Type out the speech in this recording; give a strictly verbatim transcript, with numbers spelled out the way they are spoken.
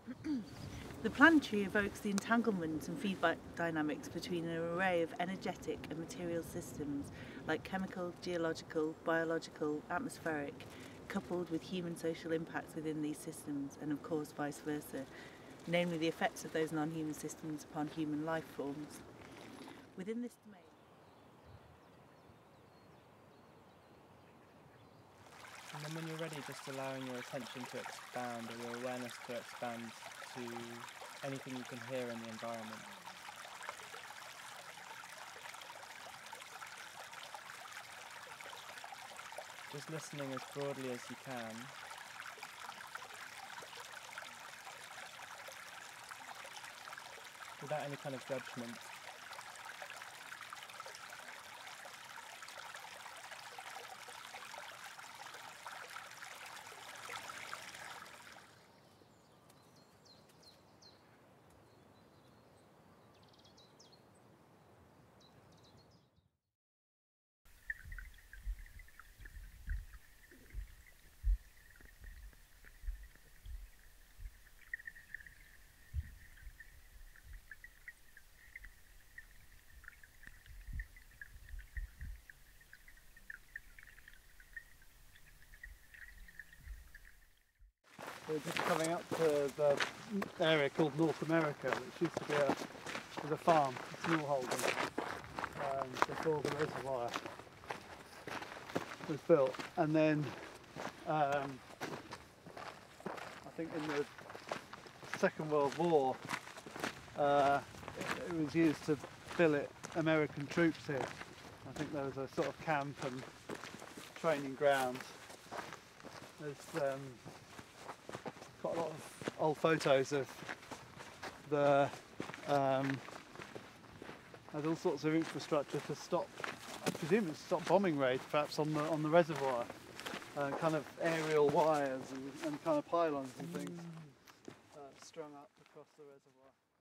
The planetary evokes the entanglements and feedback dynamics between an array of energetic and material systems like chemical, geological, biological, atmospheric, coupled with human social impacts within these systems, and of course vice versa, namely the effects of those non-human systems upon human life forms. Within this domain, And then when you're ready, just allowing your attention to expand, or your awareness to expand to anything you can hear in the environment. Just listening as broadly as you can. Without any kind of judgment. We're just coming up to the area called North America, which used to be a, was a farm, a smallholding, um, before the reservoir was built. And then um, I think in the Second World War uh, it, it was used to billet American troops here. I think there was a sort of camp and training grounds. There's um, quite a lot of old photos of the um, there's all sorts of infrastructure to stop, I presume it's stop bombing raids perhaps on the on the reservoir, uh, kind of aerial wires and, and kind of pylons and things uh, strung up across the reservoir.